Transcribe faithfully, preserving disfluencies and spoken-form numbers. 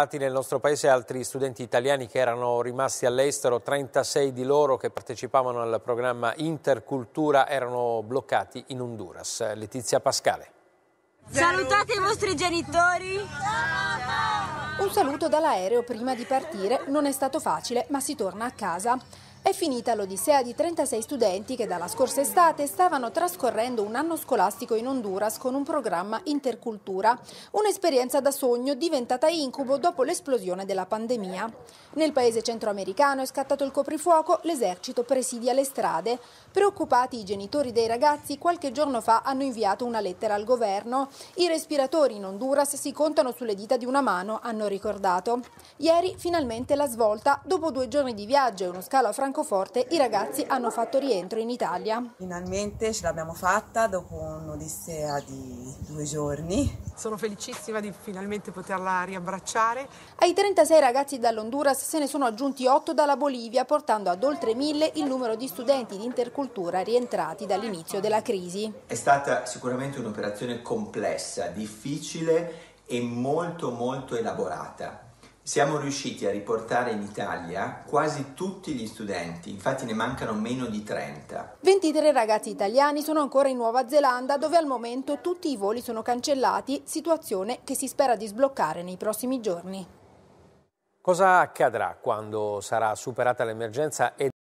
Nel nostro paese altri studenti italiani che erano rimasti all'estero, trentasei di loro che partecipavano al programma Intercultura erano bloccati in Honduras. Letizia Pascale. Salutate i vostri genitori. Un saluto dall'aereo prima di partire non è stato facile, ma si torna a casa. È finita l'odissea di trentasei studenti che dalla scorsa estate stavano trascorrendo un anno scolastico in Honduras con un programma Intercultura, un'esperienza da sogno diventata incubo dopo l'esplosione della pandemia. Nel paese centroamericano è scattato il coprifuoco, l'esercito presidia le strade. Preoccupati i genitori dei ragazzi qualche giorno fa hanno inviato una lettera al governo. I respiratori in Honduras si contano sulle dita di una mano, hanno ricordato. Ieri finalmente la svolta, dopo due giorni di viaggio e uno scalo a Francoforte, i ragazzi hanno fatto rientro in Italia. Finalmente ce l'abbiamo fatta dopo un'odissea di due giorni. Sono felicissima di finalmente poterla riabbracciare. Ai trentasei ragazzi dall'Honduras se ne sono aggiunti otto dalla Bolivia, portando ad oltre mille il numero di studenti di intercultura rientrati dall'inizio della crisi. È stata sicuramente un'operazione complessa, difficile e molto molto elaborata. Siamo riusciti a riportare in Italia quasi tutti gli studenti, infatti ne mancano meno di trenta. ventitré ragazzi italiani sono ancora in Nuova Zelanda, dove al momento tutti i voli sono cancellati, situazione che si spera di sbloccare nei prossimi giorni. Cosa accadrà quando sarà superata l'emergenza e